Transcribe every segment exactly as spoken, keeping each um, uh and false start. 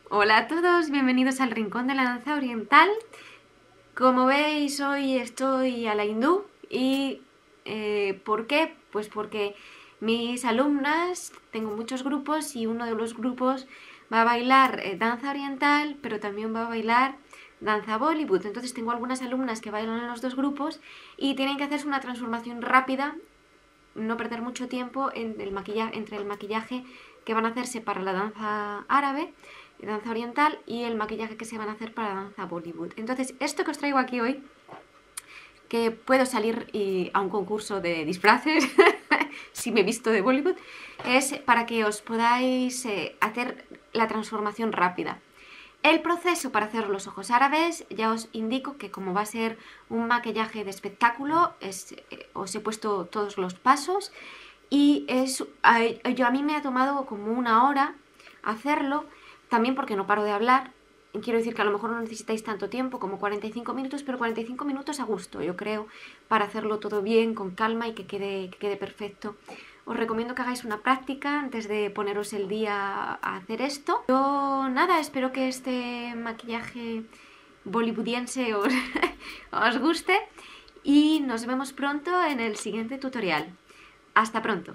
Hola a todos, bienvenidos al Rincón de la Danza Oriental. Como veis, hoy estoy a la hindú y eh, ¿por qué? Pues porque mis alumnas, tengo muchos grupos y uno de los grupos va a bailar eh, danza oriental, pero también va a bailar danza Bollywood. Entonces tengo algunas alumnas que bailan en los dos grupos y tienen que hacerse una transformación rápida, no perder mucho tiempo en el maquillaje, entre el maquillaje que van a hacerse para la danza árabe, danza oriental, y el maquillaje que se van a hacer para la danza Bollywood. Entonces, esto que os traigo aquí hoy, que puedo salir y, a un concurso de disfraces, si me he visto de Bollywood, es para que os podáis eh, hacer la transformación rápida. El proceso para hacer los ojos árabes, ya os indico que como va a ser un maquillaje de espectáculo, es, eh, os he puesto todos los pasos y es, a, yo, a mí me ha tomado como una hora hacerlo, también porque no paro de hablar. Quiero decir que a lo mejor no necesitáis tanto tiempo, como cuarenta y cinco minutos, pero cuarenta y cinco minutos a gusto, yo creo, para hacerlo todo bien, con calma y que quede, que quede perfecto. Os recomiendo que hagáis una práctica antes de poneros el día a hacer esto. Yo, nada, espero que este maquillaje bollywoodiense os, os guste y nos vemos pronto en el siguiente tutorial. Hasta pronto.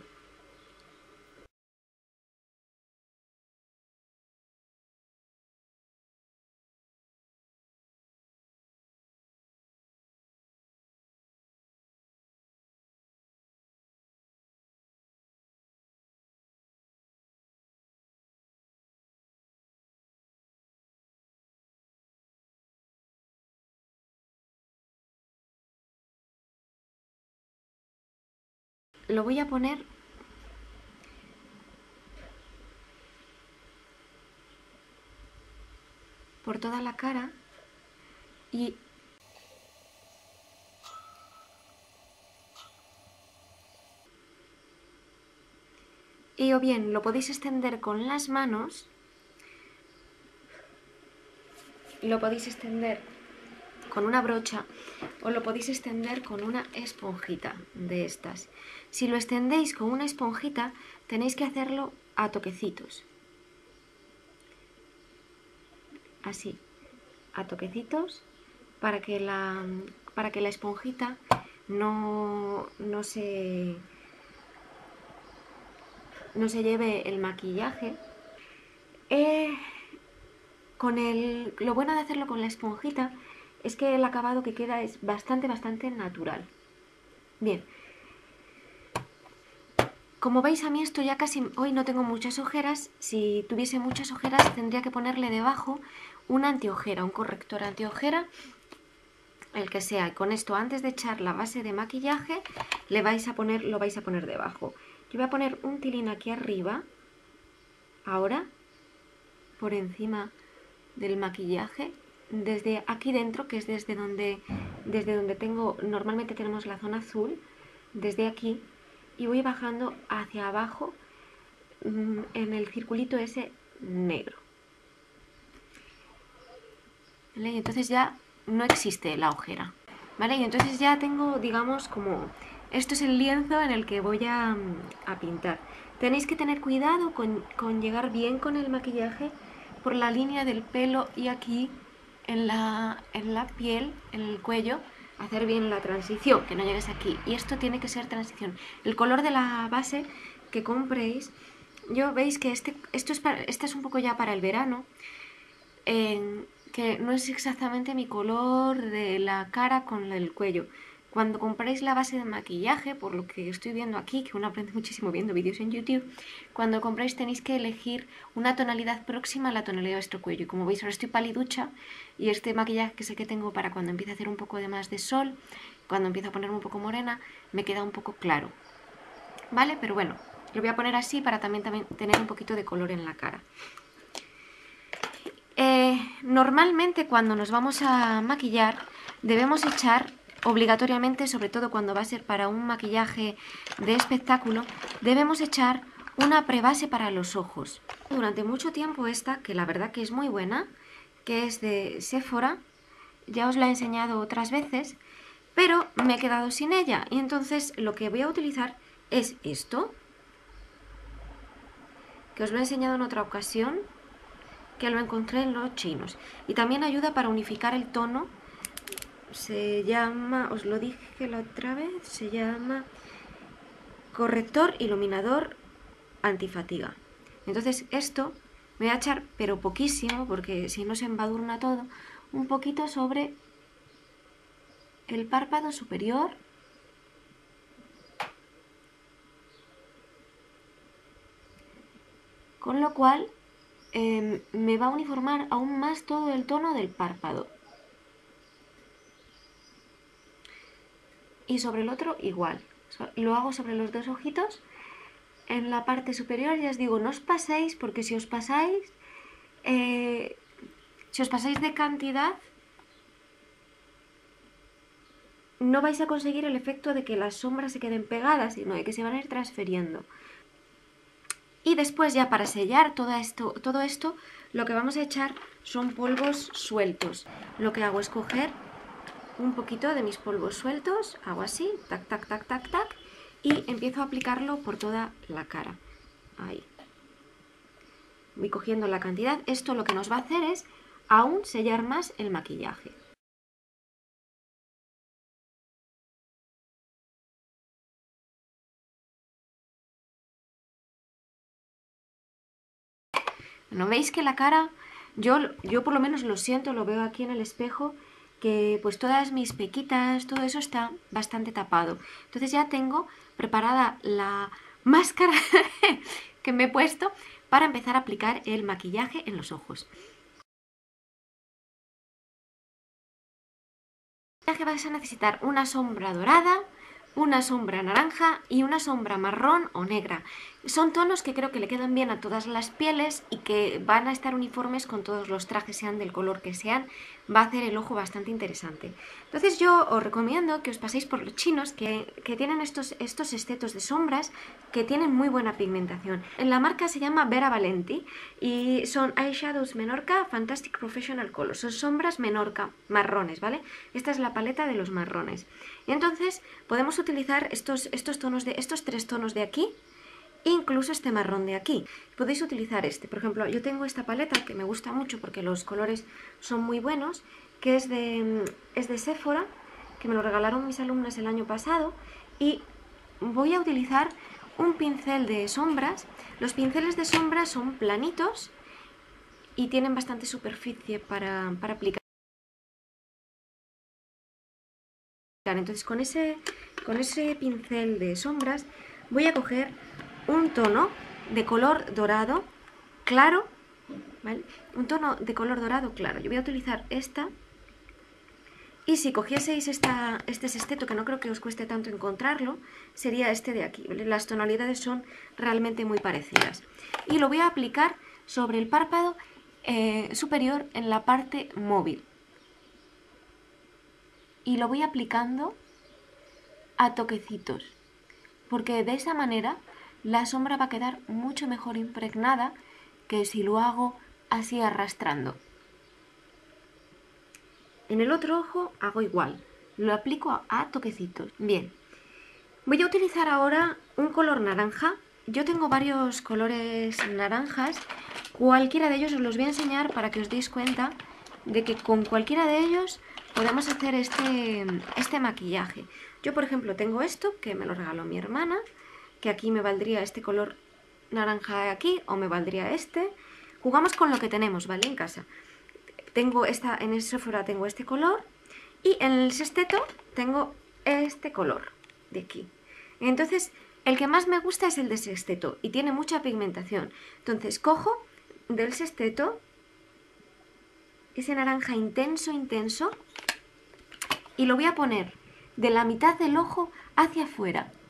Lo voy a poner por toda la cara y y o bien lo podéis extender con las manos, lo podéis extender con una brocha o lo podéis extender con una esponjita de estas. Si lo extendéis con una esponjita, tenéis que hacerlo a toquecitos. Así, a toquecitos, para que la, para que la esponjita no, no se, no se lleve el maquillaje. Eh, con el, lo bueno de hacerlo con la esponjita es que el acabado que queda es bastante, bastante natural. Bien. Como veis, a mí esto ya casi... Hoy no tengo muchas ojeras. Si tuviese muchas ojeras tendría que ponerle debajo una antiojera, un corrector antiojera, el que sea. Y con esto, antes de echar la base de maquillaje, le vais a poner, lo vais a poner debajo. Yo voy a poner un tilín aquí arriba, ahora, por encima del maquillaje, desde aquí dentro, que es desde donde, desde donde tengo... Normalmente tenemos la zona azul, desde aquí, y voy bajando hacia abajo en el circulito ese negro. ¿Vale? Y entonces ya no existe la ojera. ¿Vale? Y entonces ya tengo, digamos, como... Esto es el lienzo en el que voy a, a pintar. Tenéis que tener cuidado con, con llegar bien con el maquillaje por la línea del pelo y aquí en la, en la piel, en el cuello, hacer bien la transición, que no llegues aquí. Y esto tiene que ser transición. El color de la base que compréis, yo veis que este, esto es para, este es un poco ya para el verano, eh, que no es exactamente mi color de la cara con el cuello. Cuando compráis la base de maquillaje, por lo que estoy viendo aquí, que uno aprende muchísimo viendo vídeos en YouTube, cuando compráis tenéis que elegir una tonalidad próxima a la tonalidad de vuestro cuello. Y como veis, ahora estoy paliducha y este maquillaje que sé que tengo para cuando empiece a hacer un poco de más de sol, cuando empiezo a ponerme un poco morena, me queda un poco claro. ¿Vale? Pero bueno, lo voy a poner así para también, también tener un poquito de color en la cara. Eh, normalmente cuando nos vamos a maquillar debemos echar obligatoriamente, sobre todo cuando va a ser para un maquillaje de espectáculo, debemos echar una prebase para los ojos. Durante mucho tiempo esta, que la verdad que es muy buena, que es de Sephora, ya os la he enseñado otras veces, pero me he quedado sin ella y entonces lo que voy a utilizar es esto, que os lo he enseñado en otra ocasión, que lo encontré en los chinos. Y también ayuda para unificar el tono. Se llama, os lo dije la otra vez, se llama corrector iluminador antifatiga. Entonces esto me voy a echar, pero poquísimo, porque si no se embadurna todo, un poquito sobre el párpado superior. Con lo cual eh, me va a uniformar aún más todo el tono del párpado. Y sobre el otro igual. Lo hago sobre los dos ojitos. En la parte superior ya os digo, no os paséis, porque si os pasáis, eh, si os pasáis de cantidad, no vais a conseguir el efecto de que las sombras se queden pegadas, sino de que se van a ir transfiriendo. Y después ya para sellar todo esto, todo esto, lo que vamos a echar son polvos sueltos. Lo que hago es coger un poquito de mis polvos sueltos, hago así, tac, tac, tac, tac, tac, y empiezo a aplicarlo por toda la cara. Ahí. Voy cogiendo la cantidad. Esto lo que nos va a hacer es aún sellar más el maquillaje. ¿No veis que la cara, yo, yo por lo menos lo siento, lo veo aquí en el espejo, que pues todas mis pequitas, todo eso está bastante tapado? Entonces ya tengo preparada la máscara que me he puesto para empezar a aplicar el maquillaje en los ojos. Vas a necesitar una sombra dorada, una sombra naranja y una sombra marrón o negra. Son tonos que creo que le quedan bien a todas las pieles y que van a estar uniformes con todos los trajes, sean del color que sean. Va a hacer el ojo bastante interesante. Entonces yo os recomiendo que os paséis por los chinos, que, que tienen estos, estos estetos de sombras que tienen muy buena pigmentación. En la marca se llama Vera Valenti y son Eyeshadows Menorca Fantastic Professional Colors. Son sombras Menorca, marrones, ¿vale? Esta es la paleta de los marrones. Y entonces podemos utilizar estos, estos, tonos de, estos tres tonos de aquí, incluso este marrón de aquí. Podéis utilizar este. Por ejemplo, yo tengo esta paleta que me gusta mucho porque los colores son muy buenos, que es de, es de Sephora, que me lo regalaron mis alumnas el año pasado, y voy a utilizar un pincel de sombras. Los pinceles de sombras son planitos y tienen bastante superficie para, para aplicar. Entonces con ese, con ese pincel de sombras voy a coger un tono de color dorado claro, ¿vale? Un tono de color dorado claro. Yo voy a utilizar esta. Y si cogieseis esta, este sexteto, que no creo que os cueste tanto encontrarlo, sería este de aquí, ¿vale? Las tonalidades son realmente muy parecidas. Y lo voy a aplicar sobre el párpado eh, superior en la parte móvil. Y lo voy aplicando a toquecitos, porque de esa manera la sombra va a quedar mucho mejor impregnada que si lo hago así arrastrando. En el otro ojo hago igual, lo aplico a, a toquecitos. Bien, voy a utilizar ahora un color naranja. Yo tengo varios colores naranjas, cualquiera de ellos os los voy a enseñar para que os deis cuenta de que con cualquiera de ellos podemos hacer este, este maquillaje. Yo, por ejemplo, tengo esto, que me lo regaló mi hermana, que aquí me valdría este color naranja de aquí, o me valdría este. Jugamos con lo que tenemos, ¿vale? En casa. Tengo esta, en el Sephora tengo este color, y en el sexteto tengo este color de aquí. Entonces, el que más me gusta es el de sexteto, y tiene mucha pigmentación. Entonces, cojo del sexteto ese naranja intenso, intenso, y lo voy a poner de la mitad del ojo hacia afuera.